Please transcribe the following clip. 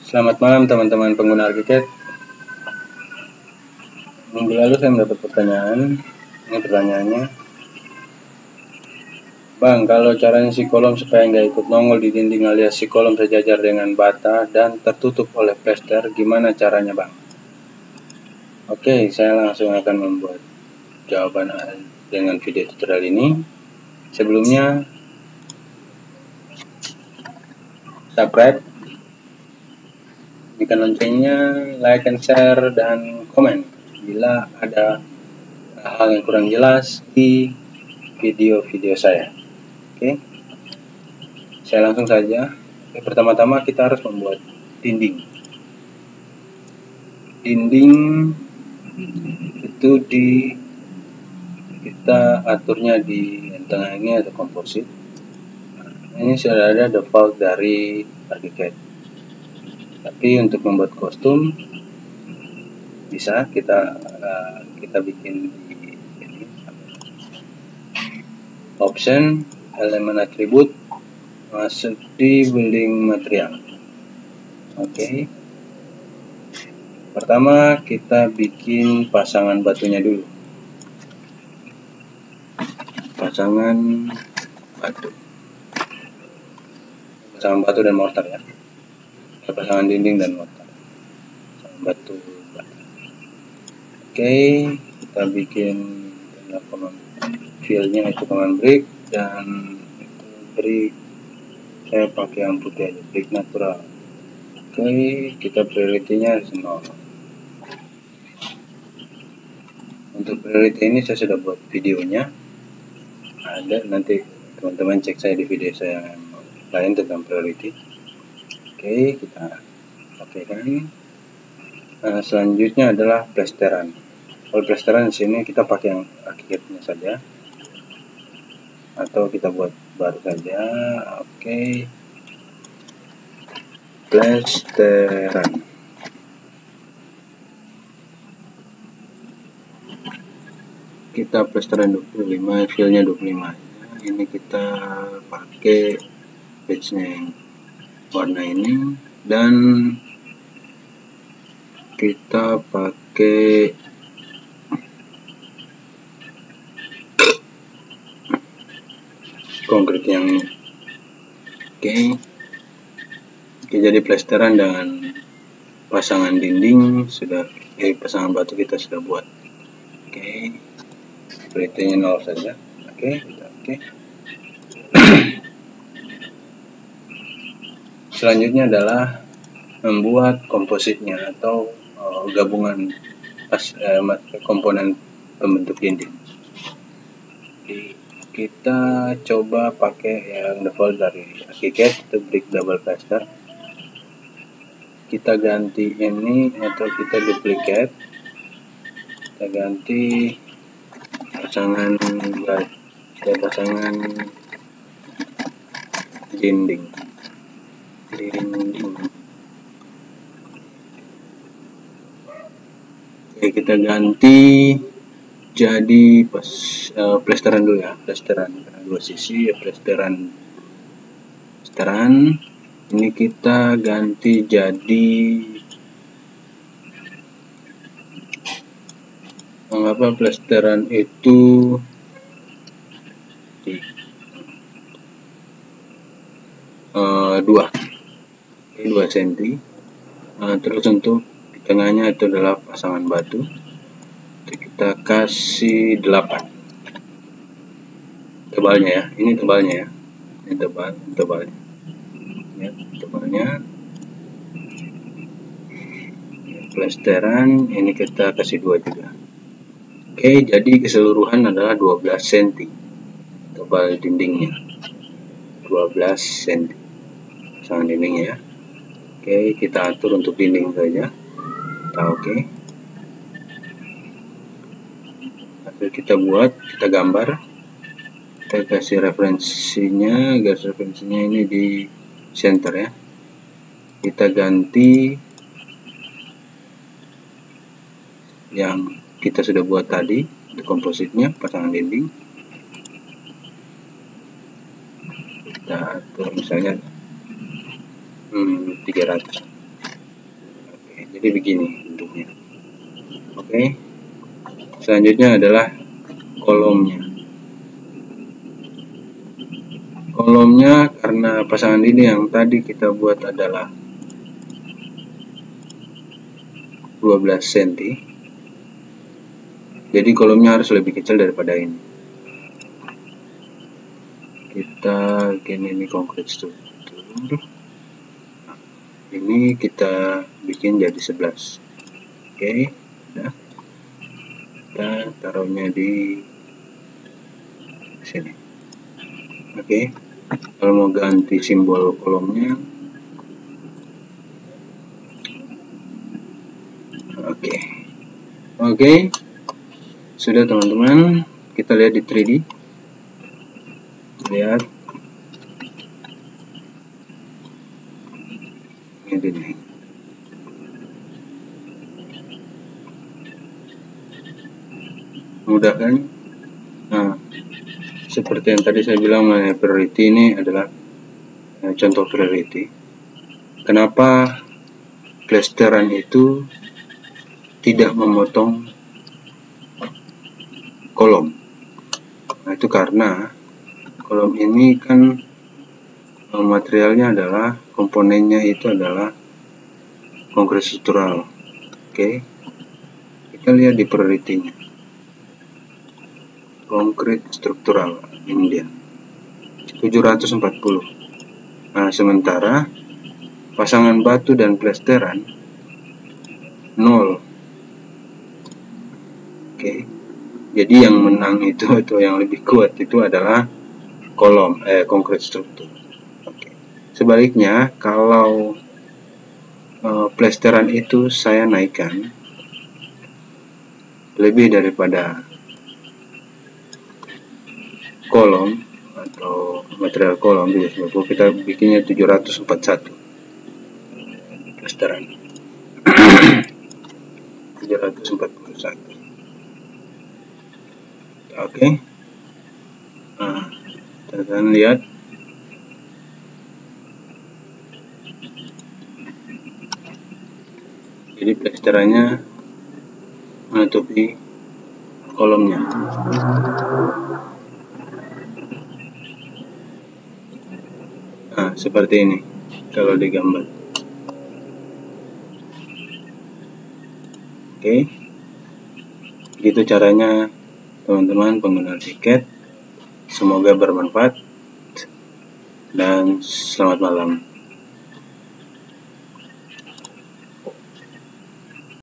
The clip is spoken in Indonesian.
Selamat malam teman-teman pengguna ArchiCAD. Minggu lalu saya mendapat pertanyaan. Ini pertanyaannya, Bang, kalau caranya si kolom supaya nggak ikut nongol di dinding alias si kolom sejajar dengan bata dan tertutup oleh plester, gimana caranya, Bang? Oke, saya langsung akan membuat jawaban dengan video tutorial ini. Sebelumnya, subscribe, tekan loncengnya, like and share, dan komen bila ada hal yang kurang jelas di video-video saya. Oke, saya langsung saja. Pertama-tama kita harus membuat dinding. Dinding itu kita aturnya di tengah ini ada komposit. Ini sudah ada default dari ArchiCAD. Tapi untuk membuat kostum bisa kita bikin di sini. Option, elemen atribut, masuk di building material. Oke. Pertama kita bikin pasangan batunya dulu. Pasangan batu dan mortar ya. Pasangan dinding dan mortar. Pasangan batu. Oke, kita bikin fillnya itu command brick, dan brick saya pakai yang putih aja, brick natural. Oke, kita priority-nya 0. Untuk priority ini saya sudah buat videonya, ada, nanti teman-teman cek saya di video saya yang lain tentang priority. Oke, kita pakaikan. Selanjutnya adalah plesteran. Kalau plesteran di sini kita pakai yang ArchiCAD-nya saja, atau kita buat baru saja. Oke, plesteran. Kita plesteran 25, fillnya 25. Ini kita pakai patch-nya yang warna ini, dan kita pakai konkrit yang ini. Oke, jadi plesteran dengan pasangan dinding sudah, pasangan batu kita sudah buat. Oke, priority-nya 0 saja. Oke. Selanjutnya adalah membuat kompositnya atau gabungan komponen pembentuk dinding. Kita coba pakai yang default dari ArchiCAD, itu brick double plaster. Kita ganti ini, atau kita duplicate, kita ganti pasangan dinding. Oke, kita ganti jadi plesteran dulu ya, plesteran dua sisi ya, plesteran. Ini kita ganti jadi mengapa plesteran itu dua cm. Terus untuk di tengahnya itu adalah pasangan batu, kita kasih 8 tebalnya ya. Ini tebalnya ya, ini tebalnya ya, plesteran ini kita kasih 2 juga. Oke, jadi keseluruhan adalah 12 cm tebal dindingnya, 12 cm pasangan dindingnya ya. Oke, kita atur untuk dinding saja. Oke, kita buat, kita gambar, kita kasih referensinya, garis referensinya ini di center ya. Kita ganti yang kita sudah buat tadi, kompositnya, pasangan dinding. Kita atur misalnya 300. Jadi begini bentuknya. Oke. Selanjutnya adalah kolomnya. Kolomnya karena pasangan ini yang tadi kita buat adalah 12 cm. Jadi kolomnya harus lebih kecil daripada ini. Kita bikin ini konkret struktur. Ini kita bikin jadi 11. Oke, udah. Kita taruhnya di sini. Oke. Kalau mau ganti simbol kolomnya, oke, sudah teman-teman. Kita lihat di 3D. Lihat ini. Mudah kan? Nah, seperti yang tadi saya bilang, priority ini adalah contoh priority. Kenapa plesteran itu tidak memotong kolom? Nah, itu karena kolom ini kan materialnya adalah, komponennya itu adalah konkret struktural. Oke, kita lihat di priority-nya. Konkret struktural, ini dia 740. Nah, sementara pasangan batu dan plesteran 0. Oke, jadi yang menang itu atau yang lebih kuat itu adalah kolom konkret struktur. Oke. Sebaliknya, kalau plesteran itu saya naikkan lebih daripada kolom atau material kolom, kita bikinnya 741 plesteran. 741. Oke. Nah, teman-teman lihat. Jadi plesterannya menutupi kolomnya. Nah, seperti ini kalau digambar. Oke, gitu caranya teman-teman pengguna tiket. Semoga bermanfaat dan selamat malam.